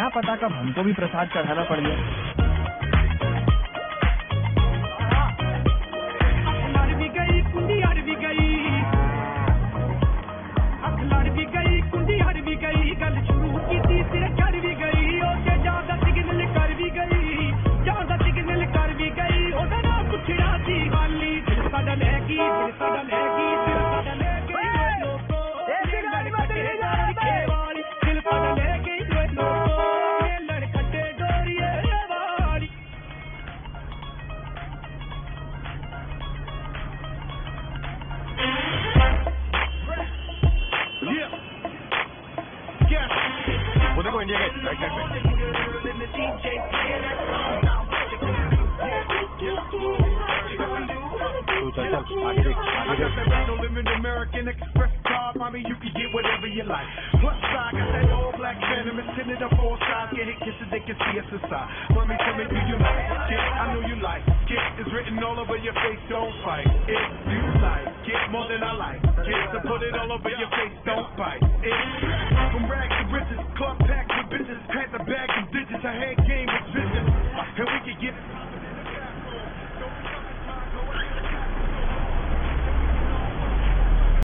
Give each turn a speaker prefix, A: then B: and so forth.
A: क्या पता कब हमको भी प्रसाद चढ़ाना पड़ गया।
B: वो देखो इंडिया गेट राइट साइड पे। चल आगे देख American Express car, mommy, you can get whatever you like. Plus side, got that all black Phantom, it's tinted up all sides. Get hit kisses, they can see us inside. Mommy, tell me, do you like it? I know you like it. It's written all over your face, don't fight. If you like it more than I like it, so put it all over your face, don't fight. From rags to riches, club packs with bitches, had the bag of digits, I had